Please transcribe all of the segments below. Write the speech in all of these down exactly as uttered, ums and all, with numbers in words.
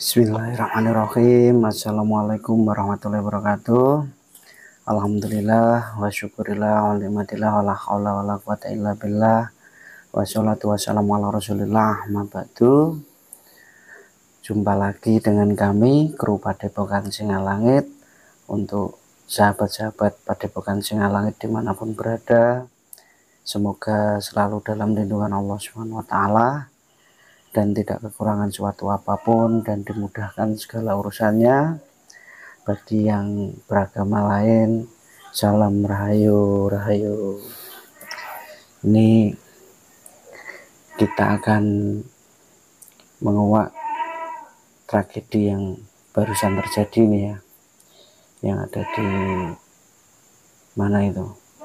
Bismillahirrahmanirrahim. Assalamualaikum warahmatullahi wabarakatuh. Alhamdulillah wa syukurillah wa nikmatillah wa la haula wa la quwata illa billah wa sholatu wassalamu ala rasulillah ma ba'du. Jumpa lagi dengan kami kru Padepokan Singhalangit. Untuk sahabat-sahabat Padepokan Singhalangit dimanapun berada, semoga selalu dalam lindungan Allah subhanahu wa taala dan tidak kekurangan suatu apapun dan dimudahkan segala urusannya. Bagi yang beragama lain, salam rahayu rahayu. Ini kita akan menguak tragedi yang barusan terjadi nih ya, yang ada di mana itu,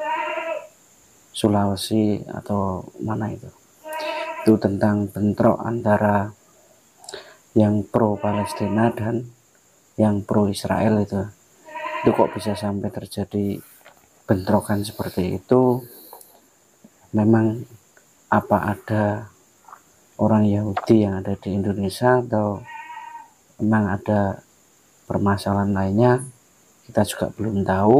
Sulawesi atau mana itu. Itu tentang bentrok antara yang pro Palestina dan yang pro Israel. itu itu kok bisa sampai terjadi bentrokan seperti itu? Memang apa ada orang Yahudi yang ada di Indonesia atau memang ada permasalahan lainnya? Kita juga belum tahu.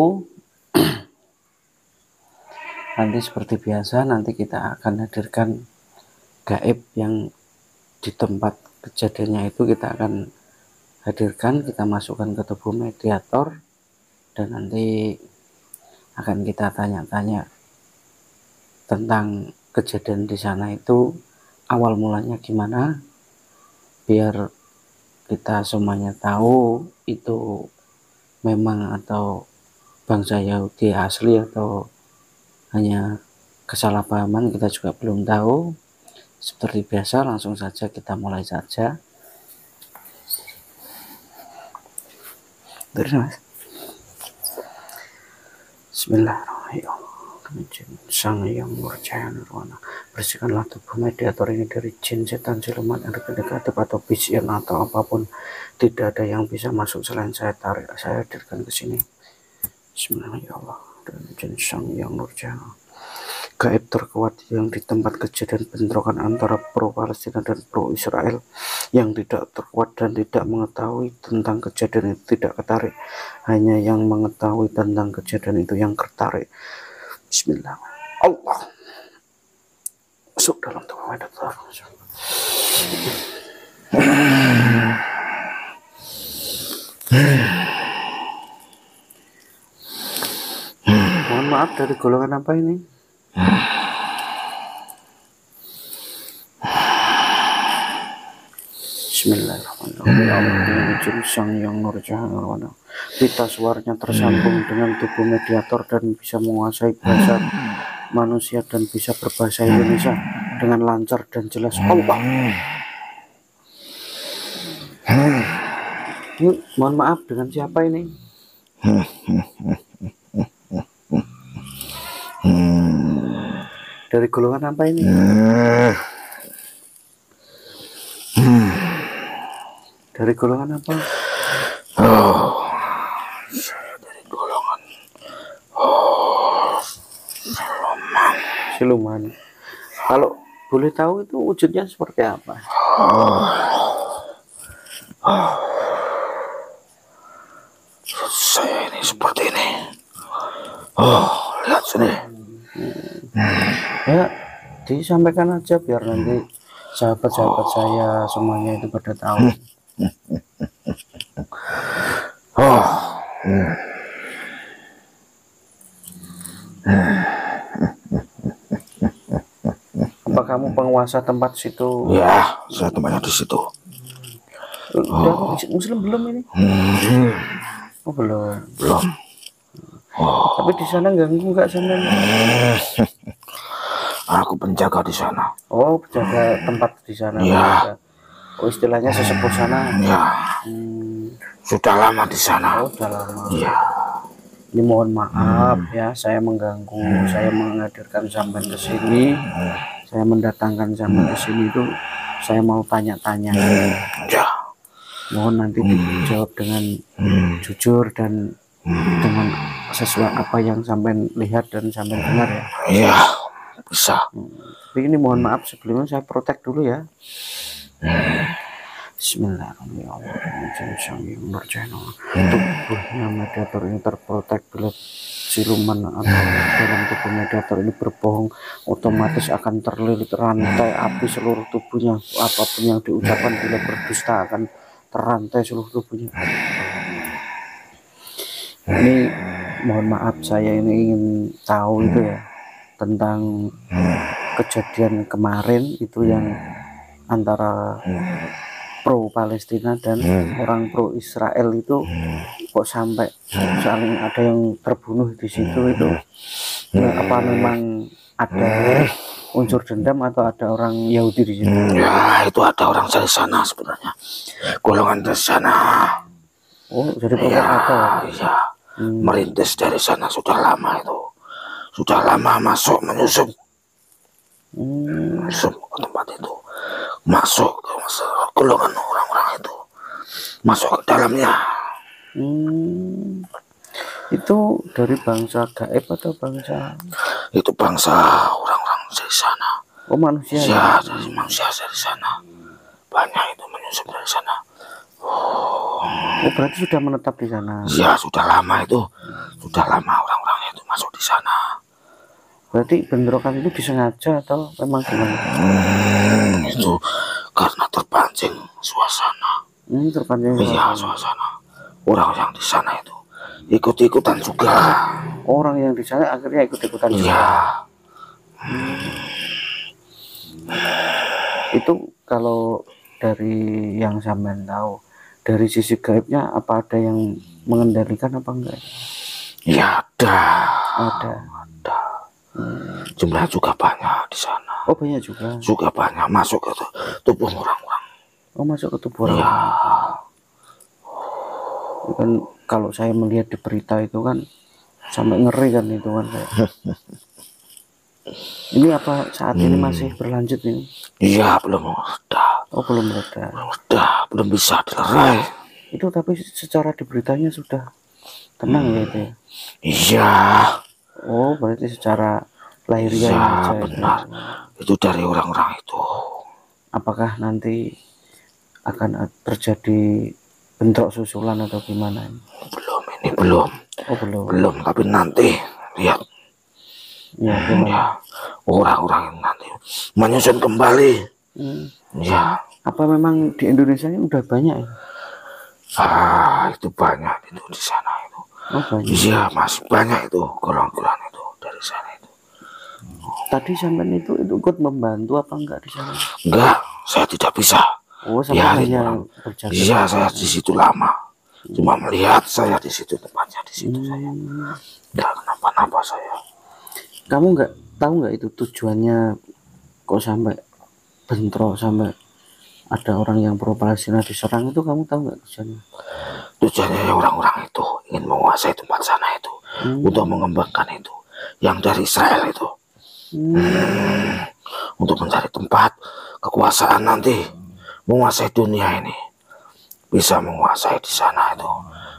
Nanti seperti biasa, nanti kita akan hadirkan gaib yang di tempat kejadiannya itu, kita akan hadirkan, kita masukkan ke tubuh mediator, dan nanti akan kita tanya-tanya tentang kejadian di sana itu awal mulanya gimana, biar kita semuanya tahu itu memang atau bangsa Yahudi asli atau hanya kesalahpahaman, kita juga belum tahu. Seperti biasa, langsung saja kita mulai saja. Terus mas. Bismillahirrahmanirrahim. Sang yang murjaya nirwana, bersihkanlah tubuh mediator ini dari jin, setan, siluman, energi negatif atau bisian atau apapun. Tidak ada yang bisa masuk selain saya. Tarik, saya hadirkan ke sini. Bismillahirrahmanirrahim. Sang yang murjaya, gaib terkuat yang di tempat kejadian bentrokan antara pro Palestina dan pro Israel, yang tidak terkuat dan tidak mengetahui tentang kejadian itu tidak ketarik, hanya yang mengetahui tentang kejadian itu yang tertarik. Bismillah. Allah masuk dalam tubuh mediator. Mohon maaf, dari golongan apa ini? Bismillahirrahmanirrahim. Sang yang nurjah nirwana, pita suaranya tersambung dengan tubuh mediator dan bisa menguasai bahasa manusia dan bisa berbahasa Indonesia dengan lancar dan jelas. Allah. Ini, mohon maaf, dengan siapa ini? Dari golongan apa ini? Dari golongan apa? Oh, saya dari golongan oh, siluman. Siluman. Kalau boleh tahu itu wujudnya seperti apa? Oh, oh. Saya ini seperti ini. Oh, lihat sini. Hmm. Ya, disampaikan aja biar nanti sahabat-sahabat saya semuanya itu pada tahu. Oh. Hmm. Apa kamu penguasa tempat situ? Ya, saya tempatnya di situ. Udah oh. Muslim belum ini? Hmm. Oh belum. Belum. Oh. Tapi di sana ganggu nggak sampean? Aku penjaga di sana. Oh, penjaga tempat di sana. Ya. Oh, istilahnya sesepuh sana. Ya. Hmm. Sudah lama di sana. Oh, sudah lama. Ya. Ini mohon maaf hmm. ya, saya mengganggu. Hmm. Saya menghadirkan sampean ke sini. Hmm. Saya mendatangkan sampean ke sini itu saya mau tanya-tanya. Hmm. Ya. Mohon nanti hmm. dijawab dengan hmm. jujur dan hmm. dengan sesuai apa yang sampean lihat dan sampean dengar ya. Iya, bisa. Hmm. Tapi ini mohon maaf sebelumnya saya protek dulu ya. Hmm. Bismillahirrahmanirrahim. Tubuhnya mediator ini terprotek bila siluman atau dalam tubuh mediator ini berbohong, otomatis akan terlilit rantai api seluruh tubuhnya. Apapun yang diucapkan bila berdusta akan terantai seluruh tubuhnya. Ini mohon maaf, saya ini ingin tahu itu ya tentang kejadian kemarin itu yang antara pro Palestina dan orang pro Israel itu kok sampai saling ada yang terbunuh di situ itu. Nah, apa memang ada unsur dendam atau ada orang Yahudi di situ? Ya, itu ada orang dari sana sebenarnya, golongan dari sana. Oh, jadi Ya, ada. ya. Hmm. Merintis dari sana sudah lama itu, sudah lama masuk menyusup, hmm. menyusup ke tempat itu, masuk ke golongan orang-orang itu, masuk ke dalamnya. Hmm. Itu dari bangsa gaib atau bangsa? Itu bangsa orang-orang dari sana. Oh, manusia? Ya, dari manusia dari sana. Banyak itu menyusup dari sana. Oh, oh, berarti sudah menetap di sana? Ya, sudah lama itu, sudah lama orang-orang itu masuk di sana. Berarti bentrokan itu disengaja atau memang gimana? Hmm, itu karena terpancing suasana. Hmm, terpancing suasana. Iya, suasana. Orang yang di sana itu ikut-ikutan juga. Orang yang di sana akhirnya ikut-ikutan juga. Iya. Hmm. Itu kalau dari yang sampean tahu, dari sisi gaibnya apa ada yang mengendalikan apa enggak? Ya ada. Ada. Ada. Hmm. Jumlah juga banyak di sana. Oh, banyak juga. Juga banyak masuk ke tubuh orang-orang. Oh, masuk ke tubuh orang. Ya. Kan kalau saya melihat di berita itu kan sampai ngeri kan itu kan kayak. Ini apa saat hmm. ini masih berlanjut ini? Iya, belum reda. Oh, belum reda. Belum reda, belum bisa dilerai. Itu tapi secara di beritanya sudah tenang hmm. ya itu ya? Iya. Oh, berarti secara lahiriah ya, aja benar. Itu. Itu dari orang-orang itu. Apakah nanti akan terjadi bentrok susulan atau gimana? Belum, ini belum. Oh, belum. Belum, tapi nanti lihat. Ya, ya, orang-orang yang nanti menyusun kembali. Hmm. Ya. Apa memang di Indonesia ini udah banyak ya? Ah, itu banyak itu di sana itu. Oh, banyak. Iya, masih banyak itu golongan-golongan itu dari sana itu. Tadi sampean itu itu ikut membantu apa enggak di sana? Enggak, saya tidak bisa. Oh, sampai hanya berjaga. Iya, saya di situ lama. Cuma melihat saya di situ, tempatnya di situ hmm. saya. Enggak kenapa-napa saya. Kamu enggak tahu enggak itu tujuannya kok sampai bentrok, sampai ada orang yang pro Palestina diserang, itu kamu tahu nggak tujuannya? Tujuannya orang-orang itu ingin menguasai tempat sana itu hmm. untuk mengembangkan itu yang dari Israel itu hmm. Hmm. untuk mencari tempat kekuasaan nanti menguasai dunia ini, bisa menguasai di sana itu.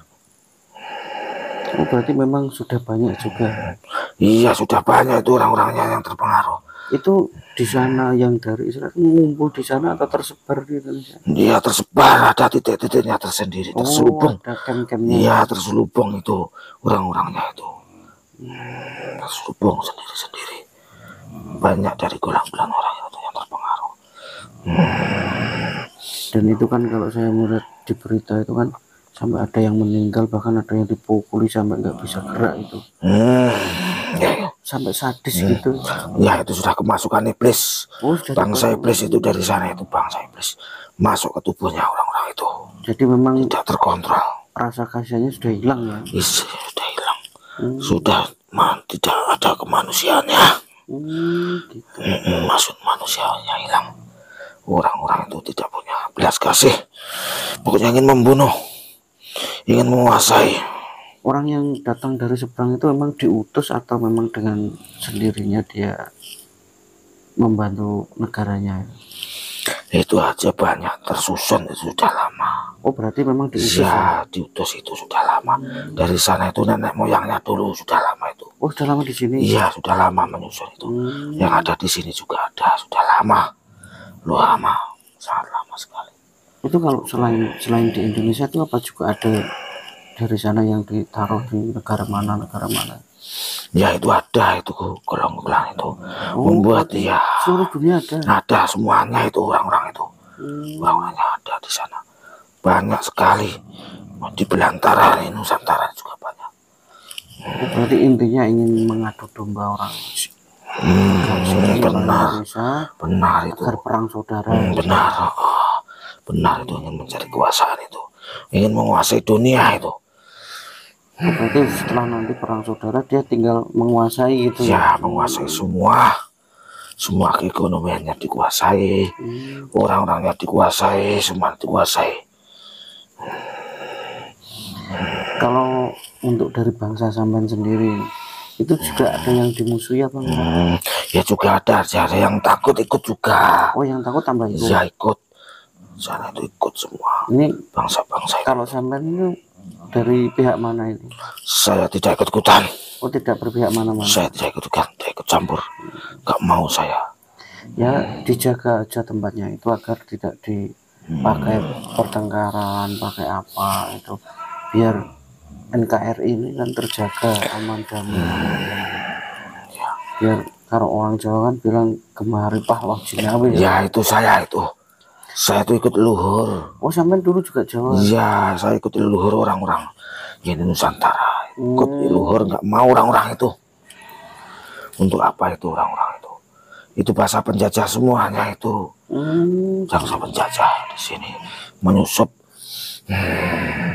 Oh, berarti memang sudah banyak juga. Iya, sudah banyak itu orang-orangnya yang terpengaruh. Itu di sana yang dari Israel ngumpul di sana atau tersebar di Indonesia? Iya, tersebar, ada titik-titiknya tersendiri, oh, terselubung. Iya, itu. terselubung itu orang-orangnya itu. Hmm. Terselubung sendiri-sendiri. Banyak dari golongan orang itu yang terpengaruh. Hmm. Dan itu kan kalau saya melihat di berita itu kan sampai ada yang meninggal, bahkan ada yang dipukuli sampai nggak bisa gerak itu. Hmm. Ya, ya. Sampai sadis hmm. gitu. Ya, itu sudah kemasukan iblis. Oh, bangsa iblis itu dari sana itu, bangsa iblis masuk ke tubuhnya orang-orang itu. Jadi memang tidak terkontrol. Rasa kasihnya sudah hilang ya? Is, sudah hilang. Hmm. Sudah man, tidak ada kemanusiaannya. Hmm, gitu. Hmm, maksud manusianya hilang. Orang-orang itu tidak punya belas kasih. Pokoknya ingin membunuh, ingin menguasai. Orang yang datang dari seberang itu memang diutus atau memang dengan sendirinya dia membantu negaranya? Itu aja banyak tersusun, itu sudah lama. Oh, berarti memang diutus ya, ya? Diutus itu sudah lama. Hmm. Dari sana itu nenek moyangnya dulu sudah lama itu. Oh, sudah lama di sini? Iya, sudah lama menyusun itu. Hmm. Yang ada di sini juga ada, sudah lama. Lu lama, sangat lama sekali. Itu kalau selain selain di Indonesia itu apa juga ada dari sana yang ditaruh di negara mana negara mana? Ya itu ada itu gelang-gelang itu Oh, membuat berarti ya seluruh dunia ada. ada semuanya itu orang-orang itu Hmm. orang-orangnya ada di sana banyak sekali di belantara ini Nusantara juga banyak. Oh, berarti intinya ingin mengadu domba orang Hmm, sini orang benar, Indonesia benar itu. agar perang saudara. Hmm, benar, oh, benar itu ingin mencari kekuasaan itu, ingin menguasai dunia itu. Oh, berarti setelah nanti perang saudara dia tinggal menguasai gitu Ya, menguasai semua, semua keekonomiannya dikuasai, Hmm. orang-orangnya dikuasai, semua dikuasai. Kalau untuk dari bangsa sampean sendiri itu juga ada yang dimusuhi apa enggak? Hmm, ya juga ada, ada yang takut ikut juga. Oh, yang takut tambah ikut. Ya ikut, sana itu ikut semua. Ini bangsa-bangsa. Kalau sampean itu dari pihak mana ini? Saya tidak ikut ikutan. Oh, tidak berpihak mana-mana. Saya tidak ikut ikutan, tidak ikut campur. Gak mau saya. Ya dijaga aja tempatnya itu agar tidak dipakai pertengkaran, pakai apa itu biar N K R I ini kan terjaga aman damai. Ya. Biar kalau orang Jawa kan bilang kemari pahlaw Jinawi. Ya itu saya itu. Saya itu ikut leluhur. Oh, sampean dulu juga Jawa? Iya, saya ikut leluhur orang-orang yang di Nusantara. Ikut Hmm. leluhur, nggak mau orang-orang itu. Untuk apa itu orang-orang itu? Itu bahasa penjajah semuanya itu. Hmm. Bangsa penjajah di sini menyusup. Hmm.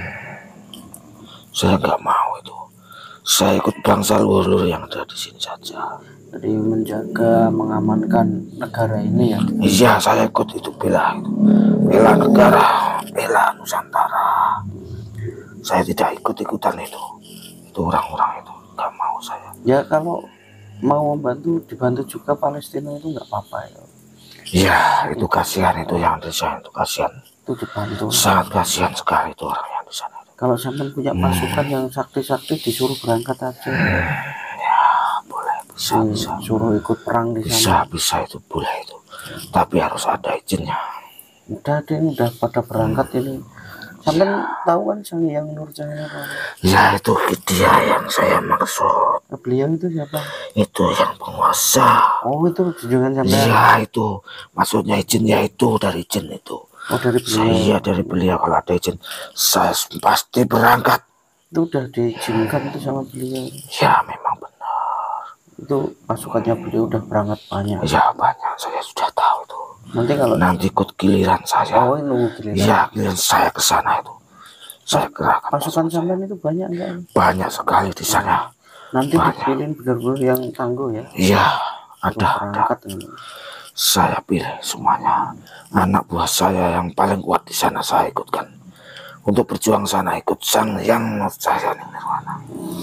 Saya nggak mau itu. Saya ikut bangsa leluhur yang ada di sini saja. Jadi menjaga, mengamankan negara ini ya? Iya, saya ikut itu bela itu. Bela negara, bela Nusantara. Saya tidak ikut-ikutan itu. Itu orang-orang itu nggak mau saya. Ya kalau mau membantu, dibantu juga Palestina itu nggak apa-apa ya? Iya, itu kasihan itu yang di sana itu kasihan. Itu dibantu. Sangat kasihan sekali itu orang yang di sana. Kalau sampai punya pasukan hmm. yang sakti-sakti disuruh berangkat aja. Hmm. Ya boleh, bisa, hmm. bisa. Suruh ikut perang di bisa, sana. Bisa, bisa itu boleh itu. Tapi harus ada izinnya. Udah deh, udah pada berangkat hmm. ini. Sampai ya. Tahu kan Sang Hyang Nurjaya apa? Ya itu dia yang saya maksud. Beliau itu siapa? Itu yang penguasa. Oh itu junjungan sampai. Iya itu, maksudnya izinnya itu dari izin itu. Oh dari beliau. Saya dari beliau kalau ada izin, saya pasti berangkat. Itu udah diizinkan itu sama beliau. Ya memang benar. Itu pasukannya beliau udah berangkat banyak. Ya banyak, saya sudah tahu itu. Nanti kalau nanti ikut giliran saya. Oh nunggu giliran. Iya giliran saya ke sana itu. Saya kerahkan pasukan sampean itu banyak enggak? Banyak sekali di sana. Nanti dipilih benar-benar yang tangguh ya? Iya ada. ada. Ini. Saya pilih semuanya. Anak buah saya yang paling kuat di sana saya ikutkan. Untuk berjuang sana ikut Sang Hyang Nurjaya Nirwana.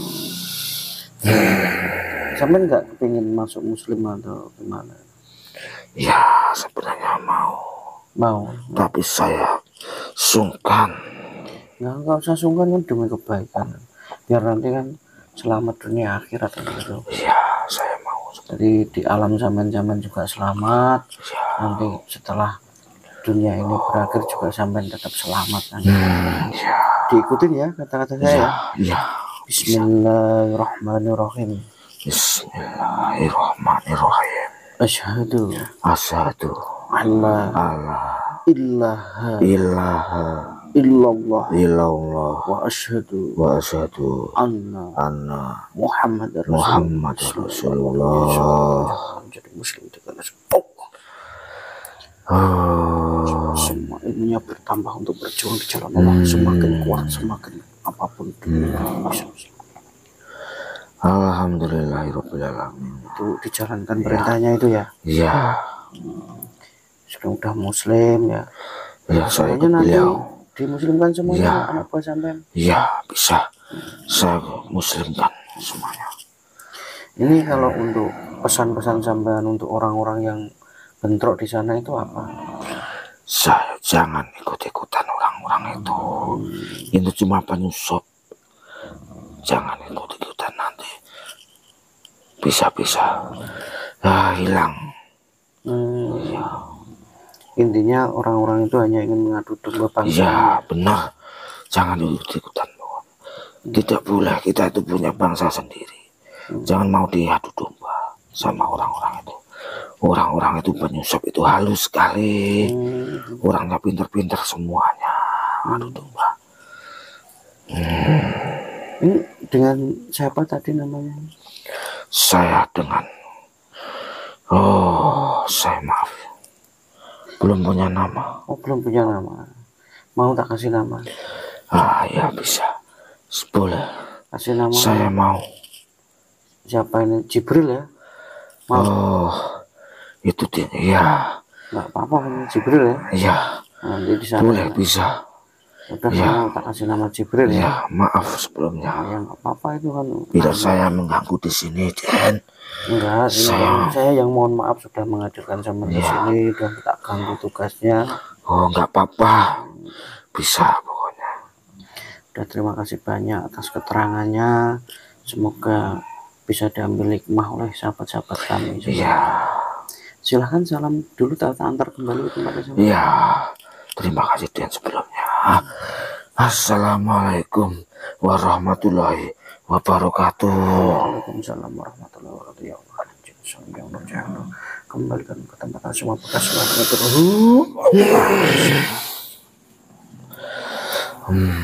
Hmm. Sampean nggak kepingin masuk Muslim atau gimana? Ya sebenarnya mau. Mau. Tapi saya sungkan. Nggak, nggak usah sungkan kan demi kebaikan. Biar nanti kan selamat dunia akhirat gitu. Iya saya mau. Jadi di alam zaman-zaman juga selamat. Ya. Nanti setelah dunia ini berakhir juga sampean tetap selamat kan. Hmm, ya. Diikutin ya kata-kata saya. Ya. Ya. Bismillahirrahmanirrahim. Bismillahirrahmanirrahim. Asyhadu Asyhadu alla Allah ilaha ilaha illallah illallah wa asyhadu wa asyhadu anna anna Muhammadar Muhammad Rasulullah. Jadi muslim dengan oh. Semua ilmunya bertambah untuk berjuang di jalan Allah. Hmm. Semakin kuat, semakin apapun dunia hmm. bisa. Alhamdulillahirabbil alamin. Itu dijalankan perintahnya ya. Itu ya. Iya. Sudah udah muslim ya. Ya, saya ikut nanti beliau. Dimuslimkan semuanya ya. Anak buah sampean. Iya, bisa. Saya muslimkan semuanya. Ini kalau untuk pesan-pesan sampean untuk orang-orang yang bentrok di sana itu apa? Saya jangan ikut-ikutan orang-orang itu. Hmm. Itu cuma penyusup. Jangan ikut-ikutan nanti. Bisa-bisa ah, hilang. Hmm. Ya. intinya orang-orang itu hanya ingin mengadu domba bangsa. Iya benar, jangan ikut-ikutan. Tidak boleh, kita itu punya bangsa sendiri. hmm. Jangan mau diadu domba sama orang-orang itu. Orang-orang itu penyusup itu halus sekali. hmm. Orangnya pinter-pinter semuanya. Adu domba. hmm. Ini dengan siapa tadi namanya? Saya dengan Oh saya maaf, belum punya nama. Oh belum punya nama. Mau tak kasih nama? Ah ya bisa, boleh. Kasih nama. Saya mau. Siapa ini? Jibril ya? Mau. Oh itu dia ya. Nggak apa-apa ini Jibril ya? Iya. Nanti di sana. Boleh ya? Bisa. Udah ya. Mau tak kasih nama Jibril ya? Ya maaf sebelumnya. Nah, ya nggak apa-apa itu kan. Bila saya mengganggu di sini, Den. Enggak, saya, saya yang mohon maaf sudah menghadirkan sama di ya. sini dan tak ganggu tugasnya. Oh nggak apa-apa, bisa pokoknya. Udah terima kasih banyak atas keterangannya. Semoga bisa diambil hikmah oleh sahabat-sahabat kami. Iya. Silahkan salam dulu, tak antar kembali ke tempatnya sama. Iya. Terima kasih Den sebelumnya. Assalamualaikum warahmatullahi wabarakatuh. Waalaikumsalam warahmatullahi wabarakatuh. Kembalikan ke tempat semua bekas hmm.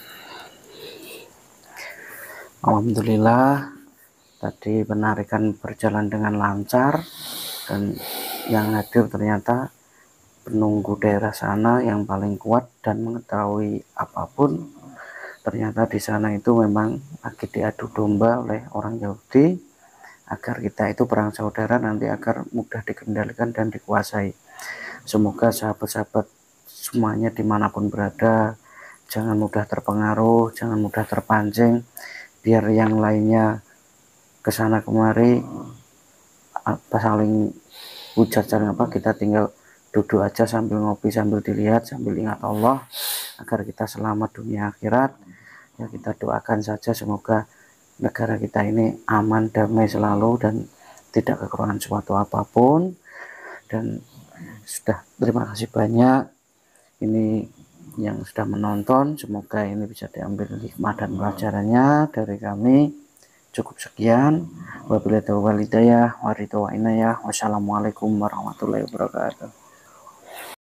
Alhamdulillah tadi penarikan berjalan dengan lancar, dan yang hadir ternyata penunggu daerah sana yang paling kuat dan mengetahui apapun. Ternyata di sana itu memang lagi diadu domba oleh orang Yahudi agar kita itu perang saudara nanti agar mudah dikendalikan dan dikuasai. Semoga sahabat-sahabat semuanya dimanapun berada jangan mudah terpengaruh, jangan mudah terpancing, biar yang lainnya kesana kemari apa saling hujat saling apa, kita tinggal duduk aja sambil ngopi, sambil dilihat, sambil ingat Allah agar kita selamat dunia akhirat. Ya kita doakan saja semoga negara kita ini aman, damai selalu dan tidak kekurangan suatu apapun. Dan sudah terima kasih banyak ini yang sudah menonton, semoga ini bisa diambil hikmah dan pelajarannya dari kami. Cukup sekian, wabillahi taufiq wal hidayah, wa ridho wa inayah. Wassalamualaikum warahmatullahi wabarakatuh.